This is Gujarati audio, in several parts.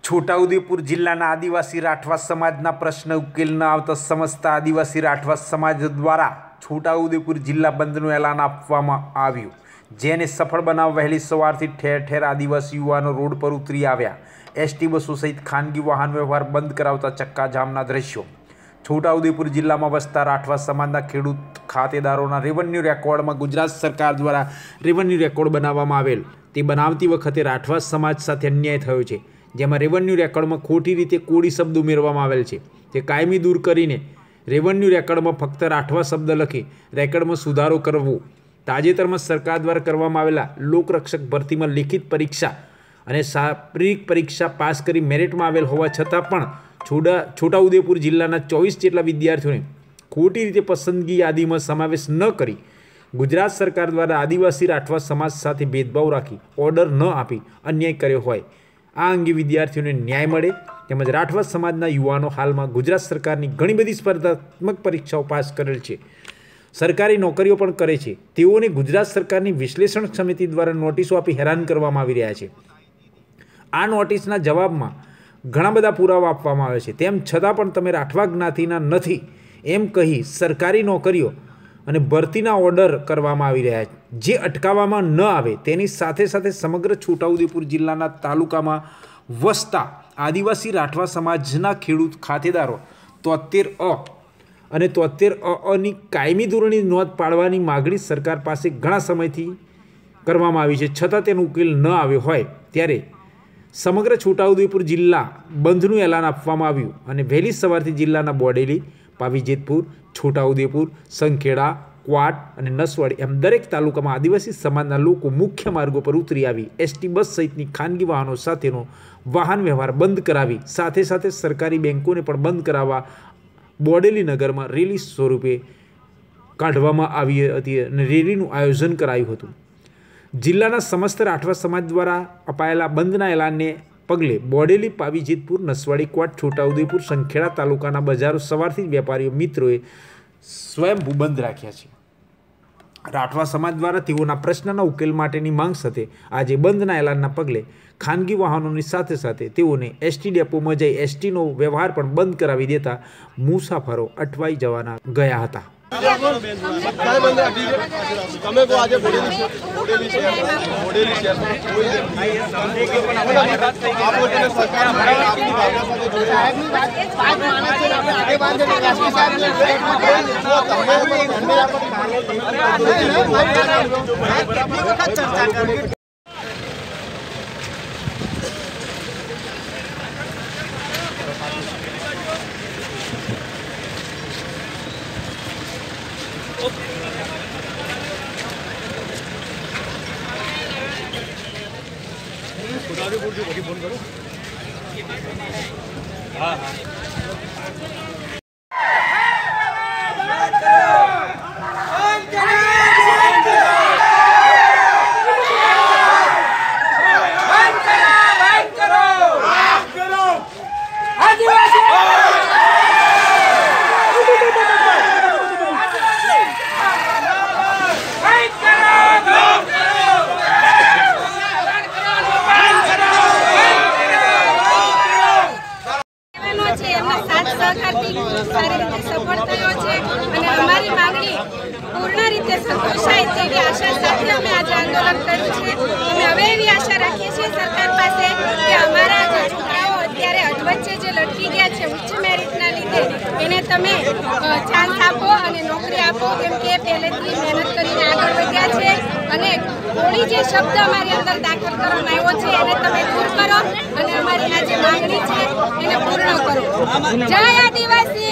છોટાઉદેપુર જિલ્લાના આદિવાસી રાઠવા સમાજના પ્રશ્ન ઉકેલ ન આવતા સમસ્ત આદિવાસી રાઠવા સમાજ દ્વારા છોટાઉદેપુર જિલ્લા બંધનું એલાન આપવામાં આવ્યું, જેને સફળ બનાવવા વહેલી સવારથી ઠેર ઠેર આદિવાસી યુવાનો રોડ પર ઉતરી આવ્યા। એસટી બસો સહિત ખાનગી વાહન વ્યવહાર બંધ કરાવતા ચક્કાજામના દ્રશ્યો। છોટાઉદેપુર જિલ્લામાં વસતા રાઠવા સમાજના ખેડૂત ખાતેદારોના રેવન્યુ રેકોર્ડમાં ગુજરાત સરકાર દ્વારા રેવન્યુ રેકોર્ડ બનાવવામાં આવેલ, તે બનાવતી વખતે રાઠવા સમાજ સાથે અન્યાય થયો છે, જેમાં રેવન્યુ રેકોર્ડમાં ખોટી રીતે કોળી શબ્દ ઉમેરવામાં આવેલ છે। તે કાયમી દૂર કરીને રેવન્યુ રેકોર્ડમાં ફક્ત રાઠવા શબ્દ લખી રેકોર્ડમાં સુધારો કરવો। તાજેતરમાં સરકાર દ્વારા કરવામાં આવેલા લોકરક્ષક ભરતીમાં લિખિત પરીક્ષા અને શારીરિક પરીક્ષા પાસ કરી મેરિટમાં આવેલ હોવા છતાં પણ છોટાઉદેપુર જિલ્લાના 24 જેટલા વિદ્યાર્થીઓને ખોટી રીતે પસંદગી યાદીમાં સમાવેશ ન કરી ગુજરાત સરકાર દ્વારા આદિવાસી રાઠવા સમાજ સાથે ભેદભાવ રાખી ઓર્ડર ન આપી અન્યાય કર્યો હોય, આ અંગે વિદ્યાર્થીઓને ન્યાય મળે તેમજ રાઠવા સમાજના યુવાનો હાલમાં ગુજરાત સરકારની ઘણી બધી સ્પર્ધાત્મક પરીક્ષાઓ પાસ કરેલ છે, સરકારી નોકરીઓ પણ કરે છે, તેઓને ગુજરાત સરકારની વિશ્લેષણ સમિતિ દ્વારા નોટિસો આપી હેરાન કરવામાં આવી રહ્યા છે। આ નોટિસના જવાબમાં ઘણા બધા પુરાવા આપવામાં આવે છે, તેમ છતાં પણ તમે રાઠવા જ્ઞાતિના નથી એમ કહી સરકારી નોકરીઓ અને ભરતીના ઓર્ડર કરવામાં આવી રહ્યા છે, જે અટકાવવામાં ન આવે તેની સાથે સાથે સમગ્ર છોટાઉદેપુર જિલ્લાના તાલુકામાં વસતા આદિવાસી રાઠવા સમાજના ખેડૂત ખાતેદારો 73A અને 73A ની કાયમી ધોરણે નોંધ પાડવાની માગણી સરકાર પાસે ઘણા સમયથી કરવામાં આવી છે, છતાં તેનો ઉકેલ ન આવ્યો હોય ત્યારે સમગ્ર છોટાઉદેપુર જિલ્લા બંધનું એલાન આપવામાં આવ્યું અને વહેલી સવારથી જિલ્લાના બોડેલી, પાવીજેતપુર, છોટાઉદેપુર, સંખેડા, ક્વાટ અને નસવાડી એમ દરેક તાલુકામાં આદિવાસી સમાજના લોકો મુખ્ય માર્ગો પર ઉતરી આવી એસટી બસ સહિતની ખાનગી વાહનો સાથેનો વાહન વ્યવહાર બંધ કરાવી સાથે સાથે સરકારી બેંકોને પણ બંધ કરાવવા બોડેલી નગરમાં રેલી સ્વરૂપે કાઢવામાં આવી હતી અને રેલીનું આયોજન કરાયું હતું। જિલ્લાના સમસ્ત રાઠવા સમાજ દ્વારા અપાયેલા બંધના એલાનને પગલે બોડેલી, પાવીજેતપુર, નસવાડી, ક્વાટ, છોટાઉદેપુર, સંખેડા તાલુકાના બજારો સવારથી વેપારીઓ મિત્રોએ સ્વયંભૂ બંધ રાખ્યા છે। રાઠવા સમાજ દ્વારા તેઓના પ્રશ્નના ઉકેલ માટેની માંગ સાથે આજે બંધના એલાનના પગલે ખાનગી વાહનોની સાથે સાથે તેઓને એસટી ડેપોમાં જઈ એસટીનો વ્યવહાર પણ બંધ કરાવી દેતા મુસાફરો અટવાઈ જવાના ગયા હતા। फोन करो। हाँ સારી રીતે સફળ થયો છે અને અમારી માંગણી પૂર્ણ રીતે સંતોષાય તેવી આશા સાથે અમે આજે આંદોલન કર્યું છે। અમે હવે એવી આશા રાખીએ છીએ સરકાર પાસે કે અમારા જે છોકરાઓ અત્યારે અધવચ્ચે જે લટકી ગયા છે ઉચ્ચ મેરિટના લીધે એને તમે ચાન્સ આપો અને નોકરી આપો, કેમ કે પહેલેથી મહેનત કરીને આગળ વધ્યા છે અને કોળી જે શબ્દ અમારી અંદર દાખલ કરવામાં આવ્યો છે એને તમે દૂર કરો અને અમારી આ જે માંગણી છે એને પૂર્ણ કરો। જય આદિવાસી।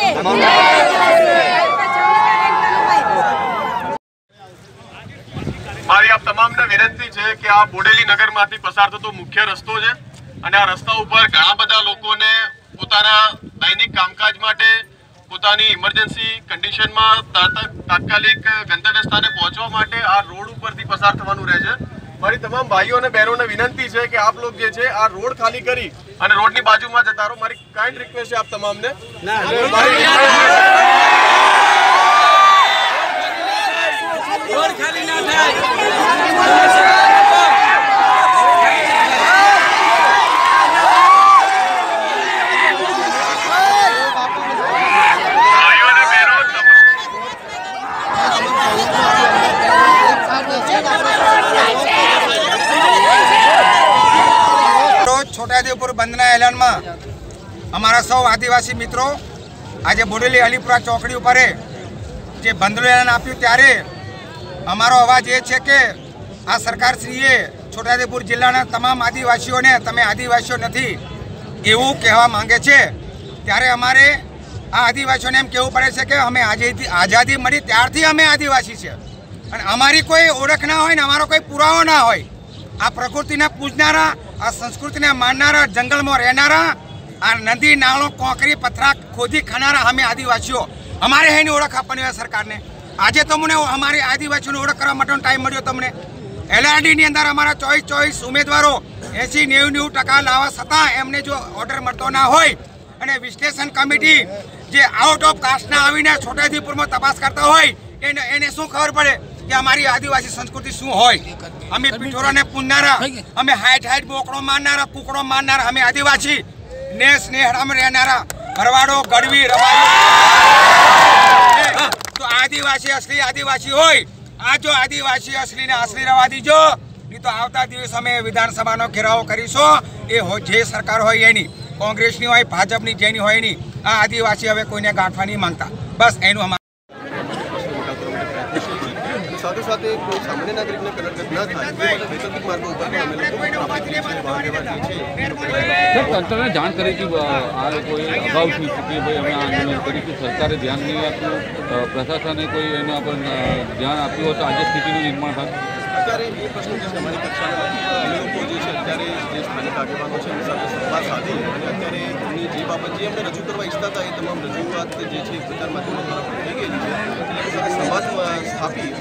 મારી આપ તમામને વિનંતી છે કે આ બોડેલી નગરમાંથી પસાર થતો મુખ્ય રસ્તો છે અને આ રસ્તા ઉપર ઘણા બધા લોકોને પોતાના દૈનિક કામકાજ માટે પોતાની ઇમરજન્સી કન્ડિશનમાં તાત્કાલિક ગંતવ્ય સ્થાને પહોંચવા માટે આ રોડ ઉપરથી પસાર થવાનું રહે છે। મારી તમામ ભાઈઓ અને બહેનોને વિનંતી છે કે આપ લોગ જે છે આ રોડ ખાલી કરી અને રોડની બાજુમાં જતા રહો। મારી કાઇન્ડ રિક્વેસ્ટ છે આપ તમામને રોડ ખાલી ના થાય। છોટાઉદેપુર બંધના એલાનમાં અમારા સૌ આદિવાસી મિત્રો આજે બોડેલી અલીપુરા ચોકડી ઉપર જે બંધનું એલાન આપ્યું ત્યારે અમારો અવાજ એ છે કે આ સરકારશ્રીએ છોટાઉદેપુર જિલ્લાના તમામ આદિવાસીઓને તમે આદિવાસીઓ નથી એવું કહેવા માંગે છે ત્યારે અમારે આ આદિવાસીઓને એમ કહેવું પડે છે કે અમે આઝાદી મળી ત્યારથી અમે આદિવાસી છે અને અમારી કોઈ ઓળખ ના હોય ને અમારો કોઈ પુરાવો ના હોય. આ પ્રકૃતિને પૂજનારા, આ સંસ્કૃતિને માનનારા, જંગલમાં રહેનારા, આ નદી નાળો કોંકરી પથરા ખોદી ખાનારા અમે આદિવાસીઓ, અમારે એની ઓળખ આપવાની હોય સરકારને. આજે તમને અમારી આદિવાસીઓની ઓળખ કરવા માટેનો ટાઈમ મળ્યો તમને. LRDની અંદર અમારા 24 ઉમેદવારો 80-90% લાવવા છતાં એમને જો ઓર્ડર મળતો ના હોય અને વિશ્લેષણ કમિટી જે આઉટ ઓફ કાસ્ટના આવીને છોટાઉદેપુરમાં તપાસ કરતા હોય એને શું ખબર પડે કે અમારી આદિવાસી સંસ્કૃતિ શું હોય? અમે પિઠોરાને પૂજનારા, અમે હાઈટ બોકડો મારનારા, કુકડો મારનારા, અમે આદિવાસી ને સ્નેહરામાં રહેનારા, ભરવાડો, ગઢવી, રબારી તો આદિવાસી અસલી આદિવાસી હોય. આ જો આદિવાસી અસલીને અસલી રહેવા દીજો, નહીં તો આવતા દિવસ અમે વિધાનસભાનો ઘેરાવો કરીશું. એ જે સરકાર હોય એની, કોંગ્રેસની હોય, ભાજપની, જેની હોય એની, આ આદિવાસી હવે કોઈને ગાંઠવા નહીં માંગતા. બસ એનું સાથે સાથે કોઈ સામાન્ય નાગરિકને કલરગત ન થાય વૈકલ્પિક માર્ગો ઉપર પણ અમે લોકો તંત્રને જાણ કરી હતી આ કોઈ અગાઉથી કે ભાઈ અમે આંદોલન કરીશું, સરકારે ધ્યાન નહીં આપ્યું, પ્રશાસને કોઈ એના પર ધ્યાન આપ્યું હોય તો આજે સ્થિતિનું નિર્માણ થાય. અત્યારે એ પ્રશ્ન જે છે અમારી કક્ષામાં અમે લોકો જે છે અત્યારે જે સ્થાનિક આગેવાનો છે એમની સાથે સંવાદ સાધી અને અત્યારે એમની જે બાબત જે એમને રજૂ કરવા ઈચ્છતા હતા એ તમામ રજૂઆત જે છે પ્રચાર માધ્યમો તરફ થઈ ગયેલી છે. એટલે સાથે સંવાદ સ્થાપી